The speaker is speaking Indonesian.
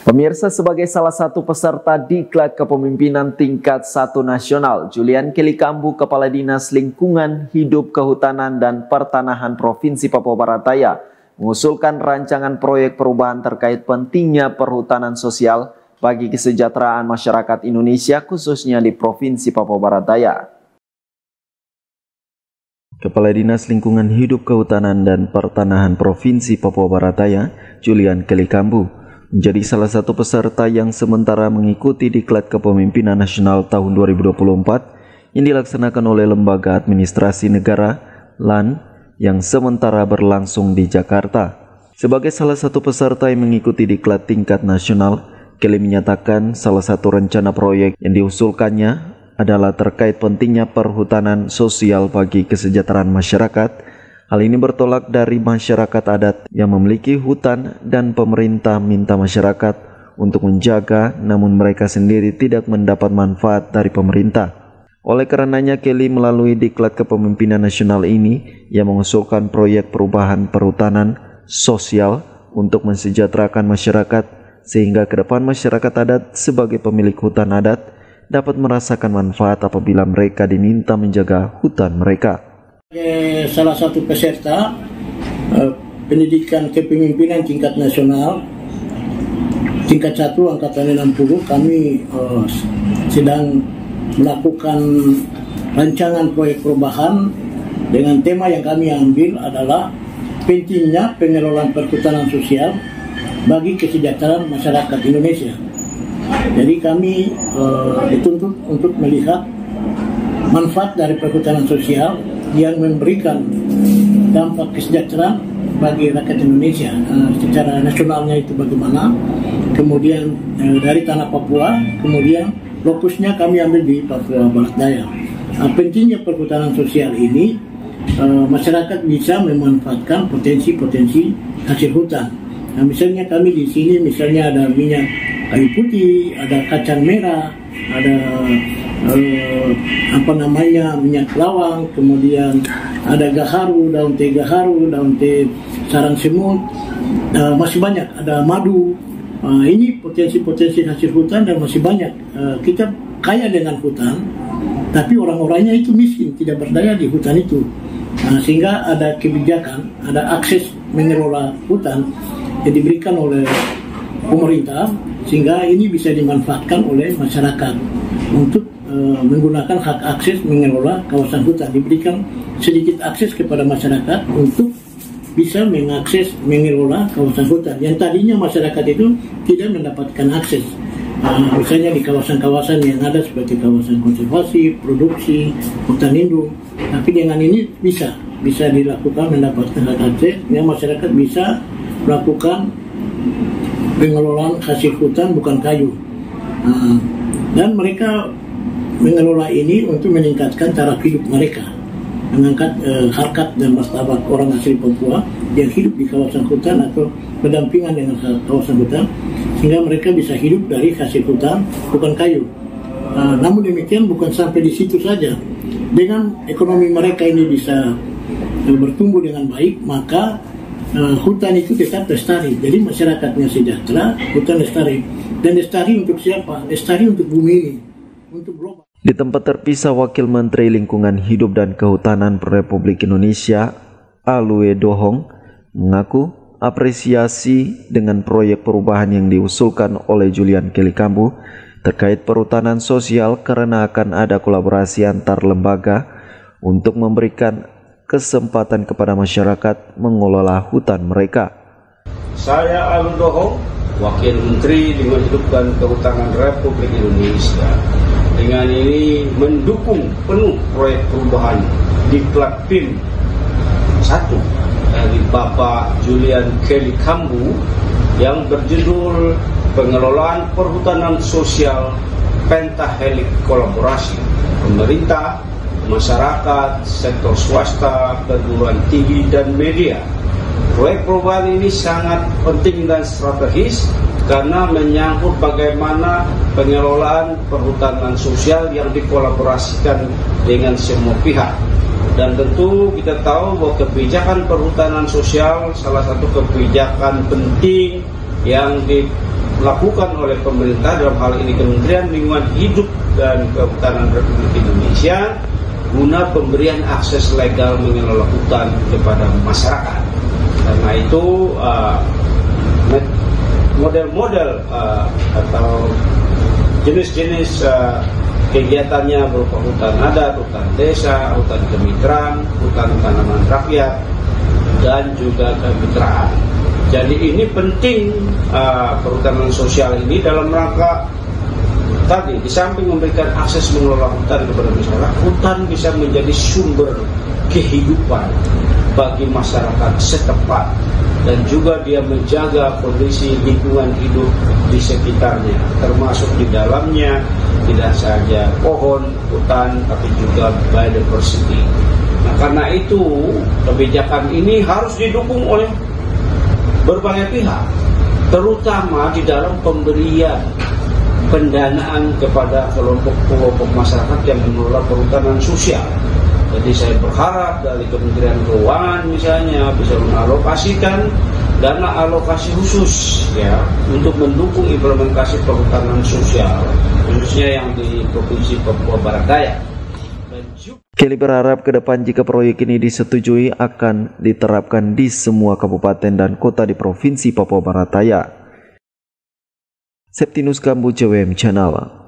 Pemirsa, sebagai salah satu peserta Diklat Kepemimpinan Tingkat 1 Nasional, Julian Kelly Kambu, Kepala Dinas Lingkungan Hidup, Kehutanan, dan Pertanahan Provinsi Papua Barat Daya, mengusulkan rancangan proyek perubahan terkait pentingnya perhutanan sosial bagi kesejahteraan masyarakat Indonesia, khususnya di Provinsi Papua Barat Daya. Kepala Dinas Lingkungan Hidup, Kehutanan, dan Pertanahan Provinsi Papua Barat Daya, Julian Kelly Kambu, menjadi salah satu peserta yang sementara mengikuti Diklat Kepemimpinan Nasional tahun 2024 yang dilaksanakan oleh Lembaga Administrasi Negara (LAN) yang sementara berlangsung di Jakarta. Sebagai salah satu peserta yang mengikuti Diklat tingkat nasional, Kelly menyatakan salah satu rencana proyek yang diusulkannya adalah terkait pentingnya perhutanan sosial bagi kesejahteraan masyarakat. Hal ini bertolak dari masyarakat adat yang memiliki hutan dan pemerintah minta masyarakat untuk menjaga, namun mereka sendiri tidak mendapat manfaat dari pemerintah. Oleh karenanya, Kelly melalui Diklat Kepemimpinan Nasional ini yang mengusulkan proyek perubahan perhutanan sosial untuk mensejahterakan masyarakat, sehingga ke depan masyarakat adat sebagai pemilik hutan adat dapat merasakan manfaat apabila mereka diminta menjaga hutan mereka. Salah satu peserta pendidikan kepemimpinan tingkat nasional tingkat 1 angkatan 60, kami sedang melakukan rancangan proyek perubahan dengan tema yang kami ambil adalah pentingnya pengelolaan perhutanan sosial bagi kesejahteraan masyarakat Indonesia. Jadi kami dituntut untuk melihat manfaat dari perhutanan sosial yang memberikan dampak kesejahteraan bagi rakyat Indonesia. Secara nasionalnya itu bagaimana, kemudian dari tanah Papua, kemudian lokusnya kami ambil di Papua Barat Daya. Pentingnya perhutanan sosial ini, masyarakat bisa memanfaatkan potensi-potensi hasil hutan. Nah, misalnya kami di sini, misalnya ada minyak kayu putih, ada kacang merah, ada minyak lawang, kemudian ada gaharu, daun teh gaharu, daun teh sarang semut, masih banyak, ada madu. Ini potensi-potensi hasil hutan dan masih banyak. Kita kaya dengan hutan, tapi orang-orangnya itu miskin, tidak berdaya di hutan itu. Sehingga ada kebijakan, ada akses mengelola hutan yang diberikan oleh pemerintah, sehingga ini bisa dimanfaatkan oleh masyarakat untuk menggunakan hak akses mengelola kawasan hutan. Diberikan sedikit akses kepada masyarakat untuk bisa mengakses mengelola kawasan hutan yang tadinya masyarakat itu tidak mendapatkan akses. Misalnya di kawasan-kawasan yang ada seperti kawasan konservasi, produksi, hutan lindung. Tapi dengan ini bisa dilakukan mendapatkan hak akses, yang masyarakat bisa melakukan pengelolaan hasil hutan bukan kayu. Dan mereka mengelola ini untuk meningkatkan taraf hidup mereka, mengangkat harkat dan martabat orang asli Papua yang hidup di kawasan hutan atau berdampingan dengan kawasan hutan, sehingga mereka bisa hidup dari hasil hutan bukan kayu. Namun demikian bukan sampai di situ saja. Dengan ekonomi mereka ini bisa bertumbuh dengan baik, maka hutan itu tetap lestari. Jadi masyarakatnya sejahtera, hutan lestari. Dan lestari untuk siapa? Lestari untuk bumi ini, untuk global. Di tempat terpisah, Wakil Menteri Lingkungan Hidup dan Kehutanan Republik Indonesia, Alue Dohong, mengaku apresiasi dengan proyek perubahan yang diusulkan oleh Julian Kelly Kambu terkait perhutanan sosial karena akan ada kolaborasi antar lembaga untuk memberikan kesempatan kepada masyarakat mengelola hutan mereka. Saya Alue Dohong, Wakil Menteri Lingkungan Hidup dan Kehutanan Republik Indonesia, dengan ini mendukung penuh proyek perubahan Diklat PIM 1 dari Bapak Julian Kelly Kambu yang berjudul Pengelolaan Perhutanan Sosial Pentahelik Kolaborasi Pemerintah, Masyarakat, Sektor Swasta, Perguruan Tinggi, dan Media. Proyek perubahan ini sangat penting dan strategis karena menyangkut bagaimana pengelolaan perhutanan sosial yang dikolaborasikan dengan semua pihak. Dan tentu kita tahu bahwa kebijakan perhutanan sosial salah satu kebijakan penting yang dilakukan oleh pemerintah, dalam hal ini Kementerian Lingkungan Hidup dan Kehutanan Republik Indonesia, guna pemberian akses legal mengelola hutan kepada masyarakat. Karena itu model-model atau jenis-jenis kegiatannya berupa hutan adat, hutan desa, hutan kemitraan, hutan tanaman rakyat, dan juga kemitraan. Jadi ini penting perhutanan sosial ini dalam rangka tadi, di samping memberikan akses mengelola hutan kepada masyarakat, hutan bisa menjadi sumber kehidupan bagi masyarakat setempat, dan juga dia menjaga kondisi lingkungan hidup di sekitarnya, termasuk di dalamnya tidak saja pohon, hutan, tapi juga biodiversity. Nah, karena itu kebijakan ini harus didukung oleh berbagai pihak, terutama di dalam pemberian pendanaan kepada kelompok-kelompok masyarakat yang mengelola perhutanan sosial. Jadi saya berharap dari Kementerian Keuangan misalnya bisa mengalokasikan dana alokasi khusus ya untuk mendukung implementasi perhutanan sosial, khususnya yang di Provinsi Papua Barat Daya. Kelly berharap ke depan jika proyek ini disetujui akan diterapkan di semua kabupaten dan kota di Provinsi Papua Barat Daya. Septinus Kambu, JWM Channel.